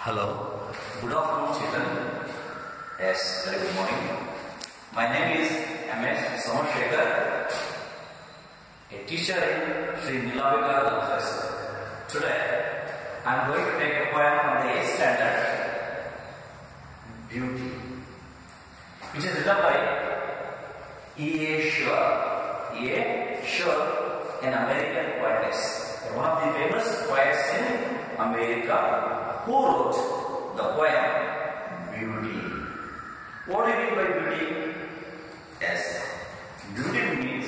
Hello, good afternoon children. Yes, very good morning. My name is M.S. Somashekhar, a teacher in Sri Nilavika Professor. Today, I am going to take a poem from the 8th standard, Beauty, which is written by E.A. Shure. E.A. Shure, an American poetess, one of the famous poets in America, who wrote the poem Beauty. What do you mean by beauty? Yes, beauty means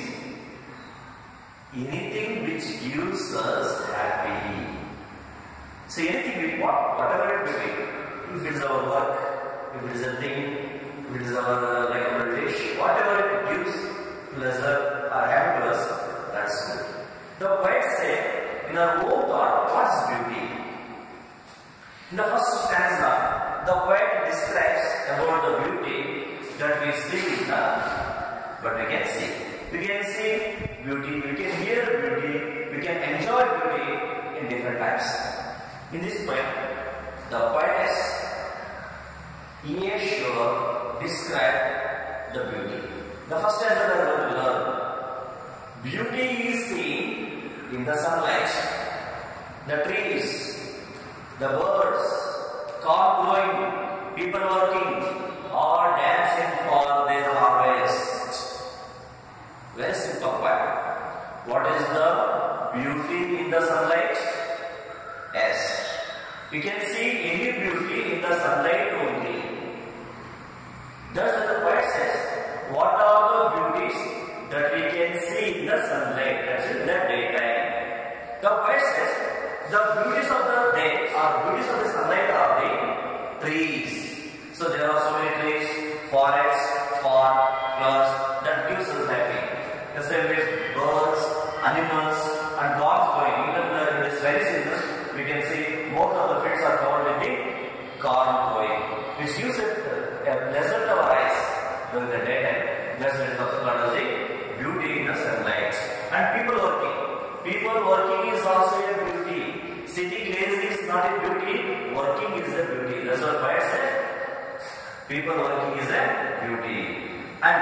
anything which gives us happy. So anything, whatever it may be, if it is our work, if it is a thing, if it is our like a dish, whatever it gives pleasure or happy to us, that's good. The poet said, in our own thought, what's beauty? In the first stanza, the poet describes about the beauty that we see in but we can see. We can see beauty, we can hear beauty, we can enjoy beauty in different times. In this poem, the poetess E.A. Shure described the beauty. The first stanza we are going to learn. Beauty is seen in the sunlight, the trees, the birds, corn growing, people working, or dancing for their harvest. Very simple point. What is the beauty in the sunlight? Yes, you can see any beauty in the sunlight only. Thus the poet says, what are the beauties that we can see in the sunlight, that's in the daytime? The poet says, the beauties of the day or beauties of the sunlight are the trees. So there are so many trees, forests, park, flowers that gives us happy. The same way birds, animals and dogs going. Even in this very season, we can see most of the fields are covered with the corn growing, which gives it a pleasure to our eyes during the daytime. That's what is also called as the beauty in the sunlight. And people working. People working is also a beauty. Sitting lazy is not a beauty. Working is a beauty. That's what I said. People working is a beauty. And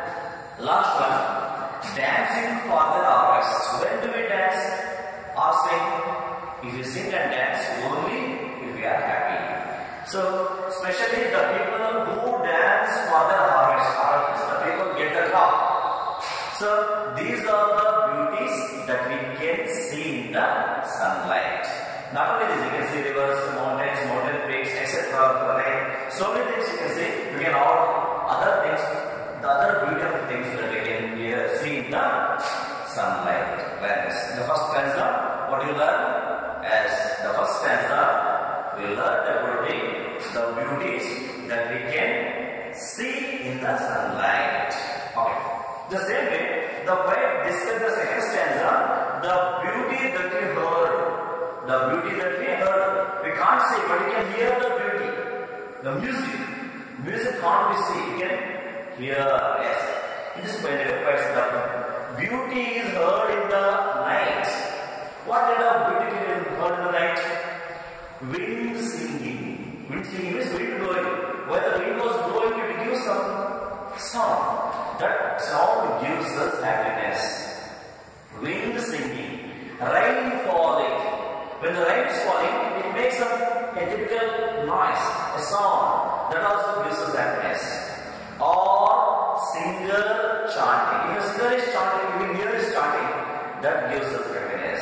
last one, dancing for the harvest. When do we dance or sing? If you sing and dance, only if we are happy. So, especially the people who dance for the harvest, the people get the crop. So, these are the beauties that we can see in the sunlight. Not only this, you can see rivers, mountains, mountain peaks, etc. Like so many things you can see. We can add other things, the other beautiful things that we can see in the sunlight. The first stanza, what you learn? As the first stanza, we learn about the beauties that we can see in the sunlight. Okay. The same way, the poet describes the second stanza, the beauty that we heard. The beauty that we heard, we can't see, but we can hear the beauty. The music. Music can't be seen, you can hear. Yes. In this poem, the poet says that beauty is heard in the night. What kind of beauty is heard in the night? Wind singing. Wind singing means wind blowing. When the wind was blowing, it gives some sound. That sound gives us happiness. Wind singing. Rain falling. When the rain is falling, it makes a typical noise, a sound. That also gives us happiness. Or singer chanting. If a singer is chanting, you will hear his chanting. That gives us happiness.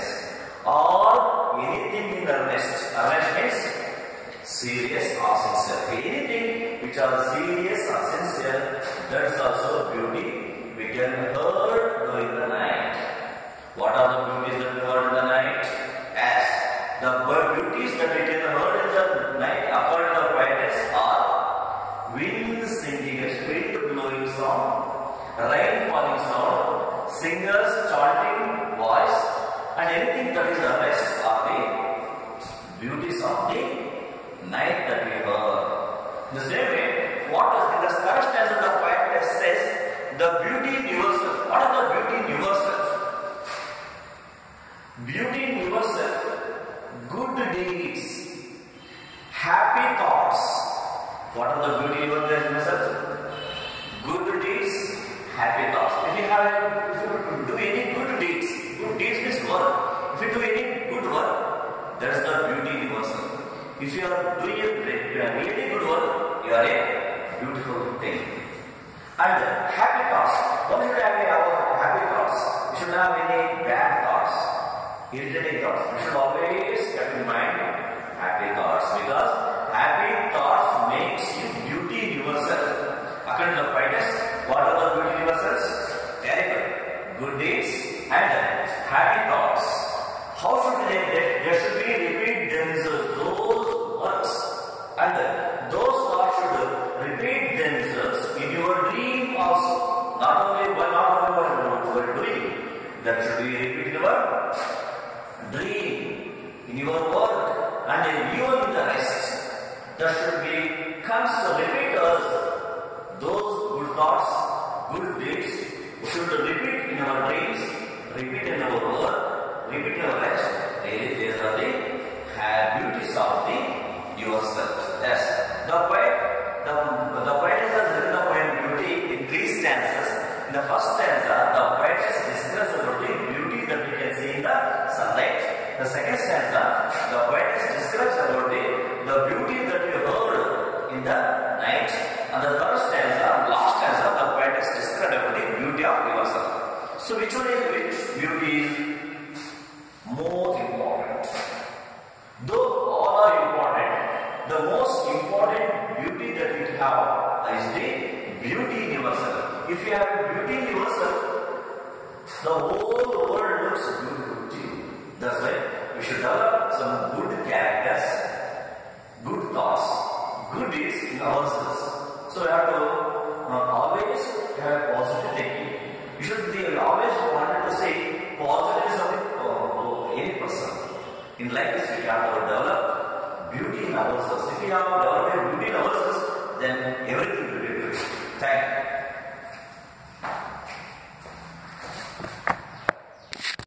Or anything in earnest. Earnest means serious or sincere. Anything which are serious or sincere, that's also beauty. We can hear during the night. What are the beauties that we heard in the night? As the beauties that we can heard in the night, according to the poetess, are wind singing, wind blowing sound, rain falling sound, singers chanting voice, and anything that is earnest are the beauties of the night that we heard. The same way, what is in the third stanza the poetess says, the beauty in yourself. What is the beauty in yourself? Beauty in yourself, good deeds, happy If you are doing a really good work, you are a beautiful thing. And happy thoughts. One should have happy thoughts. You should not have any bad thoughts, irritating thoughts. You should always keep in mind happy thoughts, because happy thoughts makes you beauty in yourself. According to the poetess, what are the beauty in yourselves? Terrible, good deeds and happy thoughts. How should they should be repeat themselves, those works, and those thoughts should repeat themselves in your dream also. Not only while you are doing, that should be repeated in your dream, in your work, and even in the rest. That should be constant. Repeat us those good thoughts, good deeds. We should repeat in our dreams, repeat in our work, repeat in our rest. These are the beauties of yourself. Yes. The poet has written the poem Beauty in 3 stanzas. In the first stanza, the poet describes about the beauty that we can see in the sunlight. The second stanza, the poet describes about the beauty that we heard in the night. And the third stanza, last stanza, the poet describes about the beauty of yourself. So which beauty is more important? Though all are important, the most important beauty that we have is the beauty in yourself. If you have beauty in yourself, the whole world looks beautiful to you. That's why we should develop some good characters, good thoughts, good deeds in ourselves. So we have to always have positive thinking. You should be always wanted to say positiveness of any person. In life, we have to develop beauty in ourselves. If we have developed beauty in ourselves, then everything will be good. Thank you.